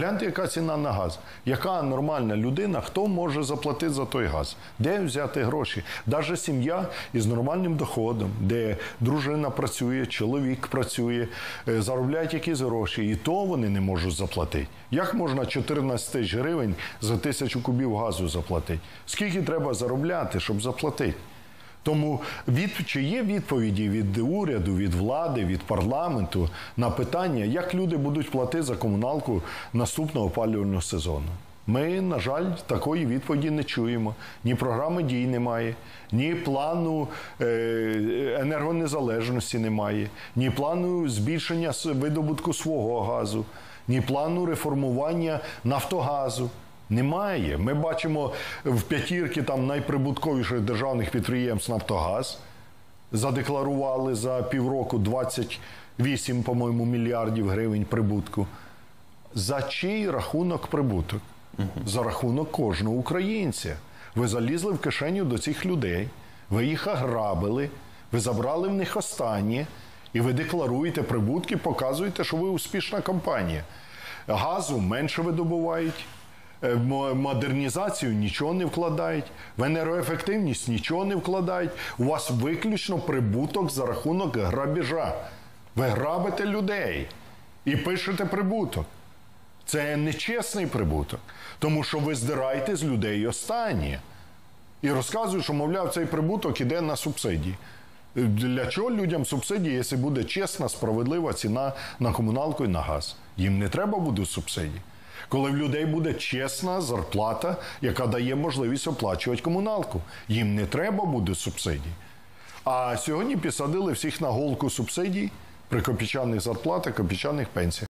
Гляньте, яка ціна на газ. Яка нормальна людина, хто може заплатити за той газ? Де взяти гроші? Навіть сім'я із нормальним доходом, де дружина працює, чоловік працює, заробляють якісь гроші, і то вони не можуть заплатити. Як можна 14 тисяч гривень за 1000 кубів газу заплатити? Скільки треба заробляти, щоб заплатити? Тому чи є відповіді від уряду, від влади, від парламенту на питання, як люди будуть платити за комуналку наступного опалювального сезону? Ми, на жаль, такої відповіді не чуємо. Ні програми дій немає, ні плану енергонезалежності немає, ні плану збільшення видобутку свого газу, ні плану реформування Нафтогазу. Немає. Ми бачимо в п'ятірці там найприбутковіших державних підприємств «Нафтогаз». Задекларували за півроку 28, по-моєму, мільярдів гривень прибутку. За чий рахунок прибуток? За рахунок кожного українця. Ви залізли в кишеню до цих людей, ви їх ограбили, ви забрали в них останнє, і ви декларуєте прибутки, показуєте, що ви успішна компанія. Газу менше видобувають, в модернізацію нічого не вкладають, в енергоефективність нічого не вкладають. У вас виключно прибуток за рахунок грабіжа. Ви грабите людей і пишете прибуток. Це нечесний прибуток, тому що ви здираєте з людей останнє. І розказують, що, мовляв, цей прибуток іде на субсидії. Для чого людям субсидії, якщо буде чесна, справедлива ціна на комуналку і на газ? Їм не треба буде субсидій. Коли в людей буде чесна зарплата, яка дає можливість оплачувати комуналку. Їм не треба буде субсидій. А сьогодні підсадили всіх на голку субсидій при копійчаних зарплатах, копійчаних пенсіях.